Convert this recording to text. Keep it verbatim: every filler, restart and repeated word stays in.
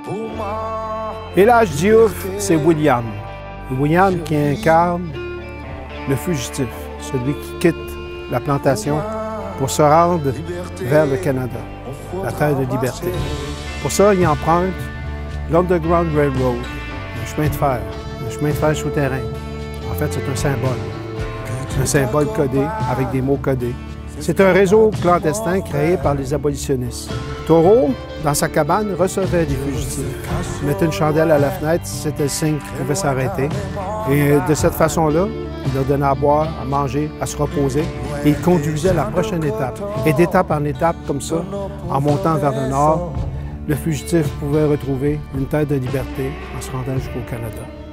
Et l'âge Diouf, c'est William. William qui incarne le fugitif, celui qui quitte la plantation pour se rendre vers le Canada, la terre de liberté. Pour ça, il emprunte l'Underground Railroad, le chemin de fer, le chemin de fer souterrain. En fait, c'est un symbole. Un symbole codé avec des mots codés. C'est un réseau clandestin créé par les abolitionnistes. Taureau, dans sa cabane, recevait des fugitifs. Il mettait une chandelle à la fenêtre, c'était le signe qu'il pouvait s'arrêter. Et de cette façon-là, il leur donnait à boire, à manger, à se reposer. Et il conduisait à la prochaine étape. Et d'étape en étape, comme ça, en montant vers le nord, le fugitif pouvait retrouver une terre de liberté en se rendant jusqu'au Canada.